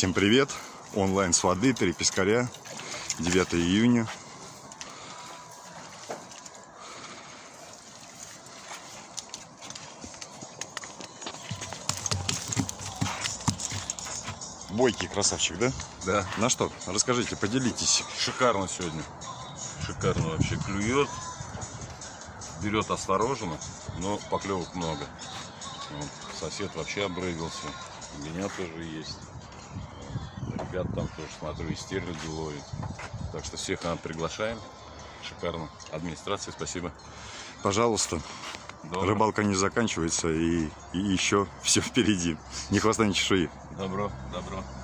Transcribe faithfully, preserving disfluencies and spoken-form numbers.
Всем привет! Онлайн с воды, три пескаря, девятое июня. Бойкий красавчик, да? Да. На что? Расскажите, поделитесь. Шикарно сегодня. Шикарно вообще клюет. Берет осторожно, но поклевок много. Вот. Сосед вообще обрыгался. У меня тоже есть. Ребят там тоже, смотрю, и стерляди ловят. Так что всех нам приглашаем. Шикарно. Администрации спасибо. Пожалуйста. Добро. Рыбалка не заканчивается, и, и еще все впереди. Ни хвоста, ни чешуи. Добро, добро.